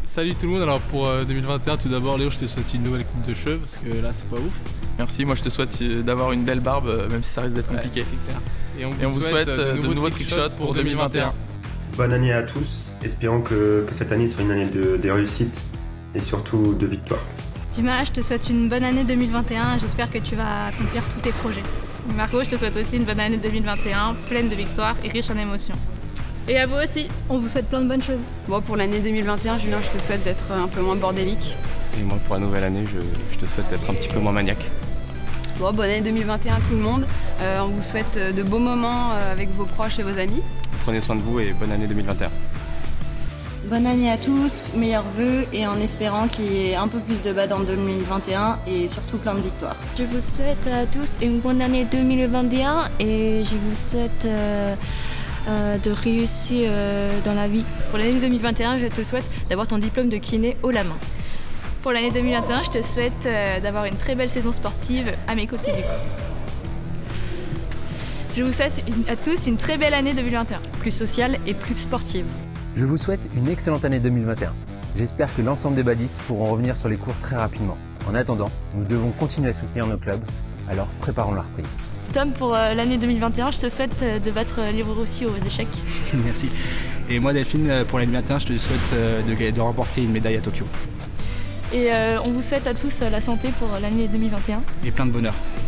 Salut tout le monde, alors pour 2021, tout d'abord Léo, je te souhaite une nouvelle coupe de cheveux parce que là c'est pas ouf. Merci, moi je te souhaite d'avoir une belle barbe, même si ça risque d'être compliqué. C'est clair. Et on vous souhaite de nouveaux trickshots pour 2021. Bonne année à tous, espérons que cette année soit une année de réussite et surtout de victoire. Jumala, je te souhaite une bonne année 2021, j'espère que tu vas accomplir tous tes projets. Marco, je te souhaite aussi une bonne année 2021, pleine de victoires et riche en émotions. Et à vous aussi. On vous souhaite plein de bonnes choses. Bon, pour l'année 2021, Julien, je te souhaite d'être un peu moins bordélique. Et moi, pour la nouvelle année, je te souhaite d'être un petit peu moins maniaque. Bon, bonne année 2021 à tout le monde. On vous souhaite de beaux moments avec vos proches et vos amis. Prenez soin de vous et bonne année 2021. Bonne année à tous, meilleurs vœux et en espérant qu'il y ait un peu plus de bad en 2021 et surtout plein de victoires. Je vous souhaite à tous une bonne année 2021 et je vous souhaite de réussir dans la vie. Pour l'année 2021, je te souhaite d'avoir ton diplôme de kiné haut la main. Pour l'année 2021, je te souhaite d'avoir une très belle saison sportive à mes côtés du coup. Je vous souhaite à tous une très belle année 2021. Plus sociale et plus sportive. Je vous souhaite une excellente année 2021. J'espère que l'ensemble des badistes pourront revenir sur les cours très rapidement. En attendant, nous devons continuer à soutenir nos clubs, alors préparons la reprise. Tom, pour l'année 2021, je te souhaite de battre Léo Rossi aux échecs. Merci. Et moi Delphine, pour l'année 2021, je te souhaite de remporter une médaille à Tokyo. Et on vous souhaite à tous la santé pour l'année 2021. Et plein de bonheur.